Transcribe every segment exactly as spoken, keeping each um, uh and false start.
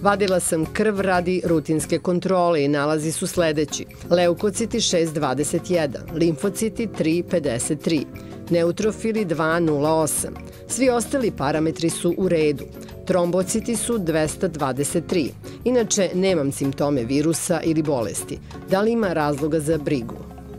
Vadila sam krv radi rutinske kontrole i nalazi su sledeći. Leukociti šest dvadeset jedan, limfociti tri pedeset tri, neutrofili dva nula osam. Svi ostali parametri su u redu. Trombociti su dvesta dvadeset tri. Inače, nemam simptome virusa ili bolesti. Da li ima razloga za brigu?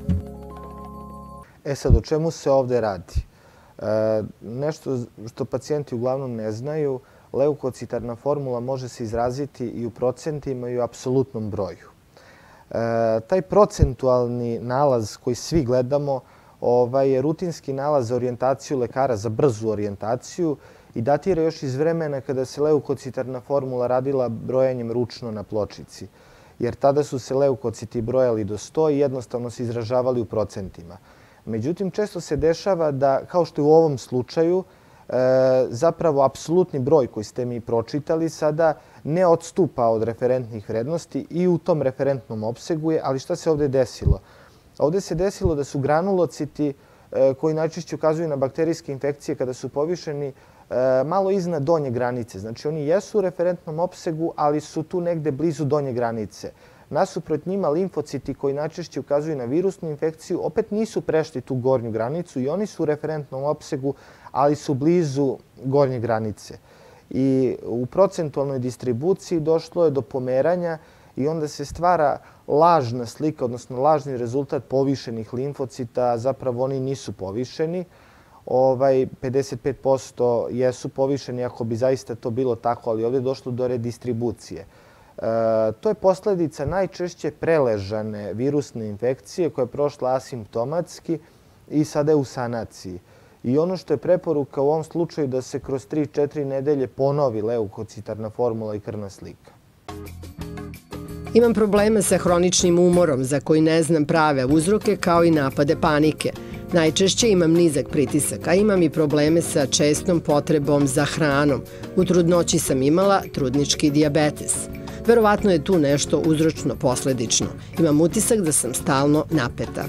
E sad, o čemu se ovde radi? E, nešto što pacijenti uglavnom ne znaju, leukocitarna formula može se izraziti i u procentima i u apsolutnom broju. E, taj procentualni nalaz koji svi gledamo ovaj, je rutinski nalaz za orijentaciju lekara, za brzu orijentaciju i datira još iz vremena kada se leukocitarna formula radila brojanjem ručno na pločici. Jer tada su se leukociti brojali do sto i jednostavno se izražavali u procentima. Međutim, često se dešava da, kao što je u ovom slučaju, zapravo apsolutni broj koji ste mi pročitali sada ne odstupa od referentnih vrednosti i u tom referentnom opsegu je, ali šta se ovde desilo? Ovde se desilo da su granulociti koji najčešće ukazuju na bakterijske infekcije kada su povišeni malo iznad donje granice. Znači oni jesu u referentnom opsegu, ali su tu negde blizu donje granice. Nasuprot njima limfociti koji najčešće ukazuju na virusnu infekciju opet nisu prešli tu gornju granicu i oni su u referentnom opsegu, ali su blizu gornje granice. I u procentualnoj distribuciji došlo je do pomeranja i onda se stvara lažna slika, odnosno lažni rezultat povišenih limfocita, a zapravo oni nisu povišeni. Ovaj, pedeset pet posto jesu povišeni ako bi zaista to bilo tako, ali ovdje je došlo do redistribucije. E, to je posledica najčešće preležane virusne infekcije koja je prošla asimptomatski i sada je u sanaciji. I ono što je preporuka u ovom slučaju da se kroz tri do četiri nedelje ponovi leukocitarna formula i krvna slika. Imam probleme sa hroničnim umorom za koji ne znam prave uzroke kao i napade panike. Najčešće imam nizak pritisak, a imam i probleme sa čestom potrebom za hranom. U trudnoći sam imala trudnički dijabetes. Verovatno je tu nešto uzročno-posledično. Imam utisak da sam stalno napeta.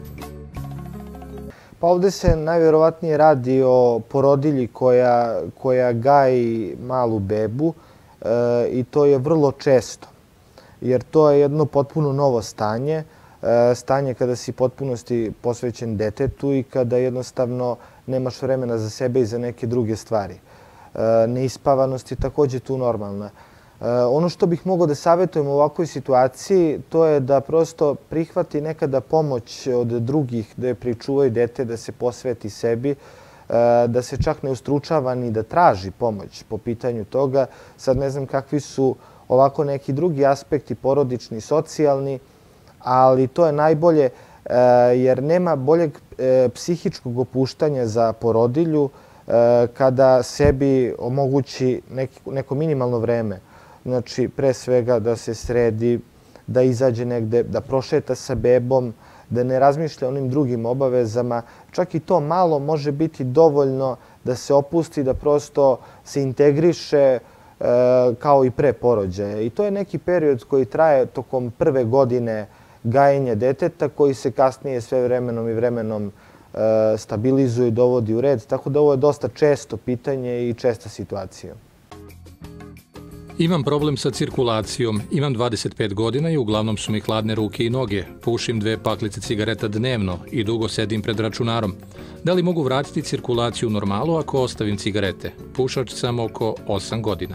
Pa ovde se najverovatnije radi o porodilji koja, koja gaji malu bebu e, i to je vrlo često. Jer to je jedno potpuno novo stanje, e, stanje kada si potpunosti posvećen detetu i kada jednostavno nemaš vremena za sebe i za neke druge stvari. E, neispavanost je takođe tu normalna. Ono što bih mogao da savjetujem u ovakvoj situaciji, to je da prosto prihvati nekada pomoć od drugih, da je pričuvaju dete, da se posveti sebi, da se čak ne ustručava ni da traži pomoć po pitanju toga. Sad ne znam kakvi su ovako neki drugi aspekti, porodični, socijalni, ali to je najbolje jer nema boljeg psihičkog opuštanja za porodilju kada sebi omogući neko minimalno vreme. Znači, pre svega da se sredi, da izađe negde, da prošeta sa bebom, da ne razmišlja o onim drugim obavezama. Čak i to malo može biti dovoljno da se opusti, da prosto se integriše e, kao i pre porođaja. I to je neki period koji traje tokom prve godine gajenja deteta, koji se kasnije sve vremenom i vremenom e, stabilizuje i dovodi u red. Tako da ovo je dosta često pitanje i česta situacija. Imam problem sa cirkulacijom, imam dvadeset pet godina i uglavnom su mi hladne ruke i noge. Pušim dve paklice cigareta dnevno i dugo sedim pred računarom. Da li mogu vratiti cirkulaciju u normalu ako ostavim cigarete? Pušač sam oko osam godina.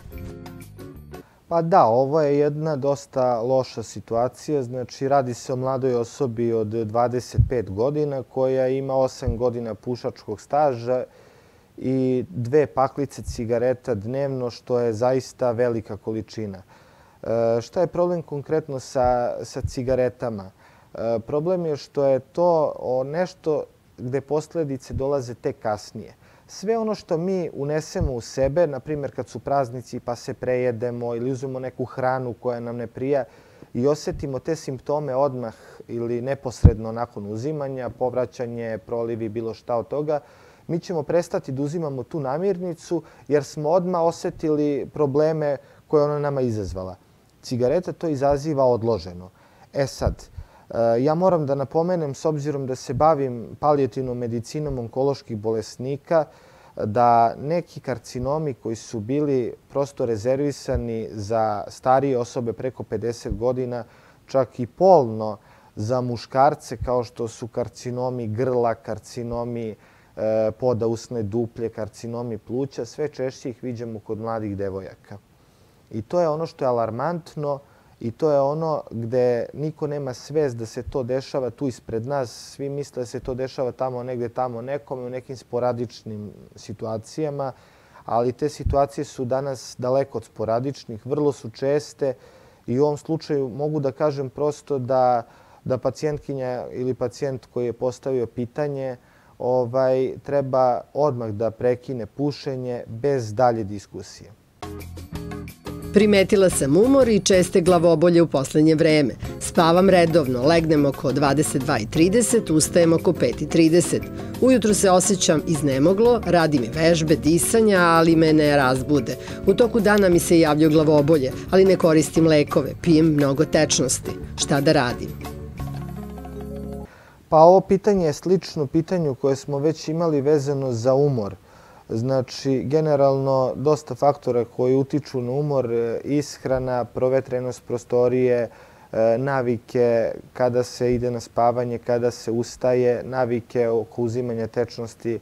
Pa da, ovo je jedna dosta loša situacija. Znači, radi se o mladoj osobi od dvadeset pet godina koja ima osam godina pušačkog staža i dve paklice cigareta dnevno, što je zaista velika količina. E, šta je problem konkretno sa, sa cigaretama? E, problem je što je to nešto gde posledice dolaze tek kasnije. Sve ono što mi unesemo u sebe, na primjer kad su praznici pa se prejedemo ili uzmemo neku hranu koja nam ne prija i osetimo te simptome odmah ili neposredno nakon uzimanja, povraćanje, prolivi, bilo šta od toga, mi ćemo prestati da uzimamo tu namirnicu jer smo odmah osetili probleme koje ona nama izazvala. Cigareta to izaziva odloženo. E sad, ja moram da napomenem, s obzirom da se bavim palijativnom medicinom onkoloških bolesnika, da neki karcinomi koji su bili prosto rezervisani za starije osobe preko pedeset godina, čak i polno za muškarce, kao što su karcinomi grla, karcinomi poda usne duplje, karcinomi pluća, sve češće ih viđamo kod mladih devojaka. I to je ono što je alarmantno i to je ono gde niko nema svest da se to dešava tu ispred nas. Svi misle da se to dešava tamo negde, tamo nekome, u nekim sporadičnim situacijama, ali te situacije su danas daleko od sporadičnih, vrlo su česte i u ovom slučaju mogu da kažem prosto da, da pacijentkinja ili pacijent koji je postavio pitanje ovaj, treba odmah da prekine pušenje bez dalje diskusije. Primetila sam umor i česte glavobolje u poslednje vreme. Spavam redovno, legnem oko dvadeset dva i trideset, ustajem oko pet i trideset. Ujutru se osjećam iznemoglo, radim i vežbe, disanja, ali me ne razbude. U toku dana mi se javljaju glavobolje, ali ne koristim lekove, pijem mnogo tečnosti. Šta da radim? Pa ovo pitanje je slično pitanju koje smo već imali vezano za umor. Znači, generalno, dosta faktora koji utiču na umor, ishrana, provetrenost prostorije, navike kada se ide na spavanje, kada se ustaje, navike oko uzimanja tečnosti,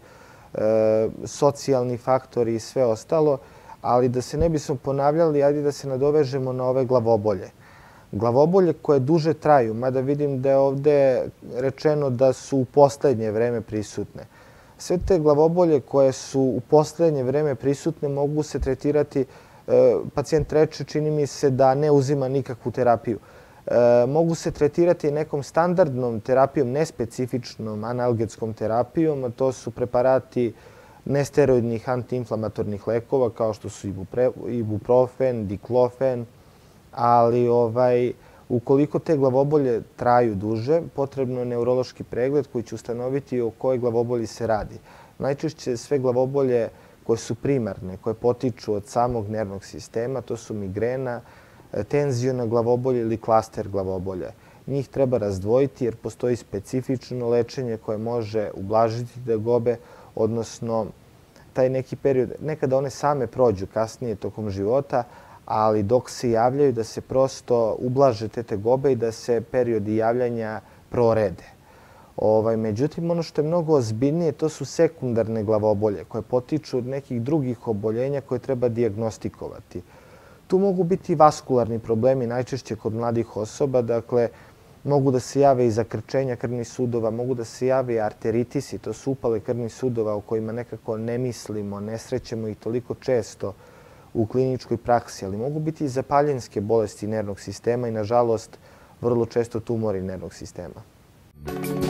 socijalni faktori i sve ostalo. Ali da se ne bismo ponavljali, ajde da se nadovežemo na ove glavobolje. Glavobolje koje duže traju, mada vidim da je ovde rečeno da su u poslednje vreme prisutne. Sve te glavobolje koje su u poslednje vreme prisutne mogu se tretirati, pacijent reče, čini mi se da ne uzima nikakvu terapiju. Mogu se tretirati nekom standardnom terapijom, nespecifičnom analgetskom terapijom, a to su preparati nesteroidnih antiinflamatornih lekova kao što su ibuprofen, diklofen, ali ovaj, ukoliko te glavobolje traju duže, potrebno je neurološki pregled koji će ustanoviti o kojoj glavobolji se radi. Najčešće sve glavobolje koje su primarne, koje potiču od samog nervnog sistema, to su migrena, tenziona glavobolje ili klaster glavobolja. Njih treba razdvojiti jer postoji specifično lečenje koje može ublažiti tegobe, odnosno taj neki period, nekada one same prođu kasnije tokom života, ali dok se javljaju da se prosto ublaže te tegobe i da se periodi javljanja prorede. Ovaj, međutim, ono što je mnogo ozbiljnije, to su sekundarne glavobolje koje potiču od nekih drugih oboljenja koje treba dijagnostikovati. Tu mogu biti vaskularni problemi, najčešće kod mladih osoba, dakle, mogu da se jave i zakrčenja krvnih sudova, mogu da se jave i arteritisi, to su upale krvnih sudova o kojima nekako ne mislimo, ne srećemo ih toliko često u kliničkoj praksi, ali mogu biti i zapaljenske bolesti nervnog sistema i, nažalost, vrlo često tumori nervnog sistema.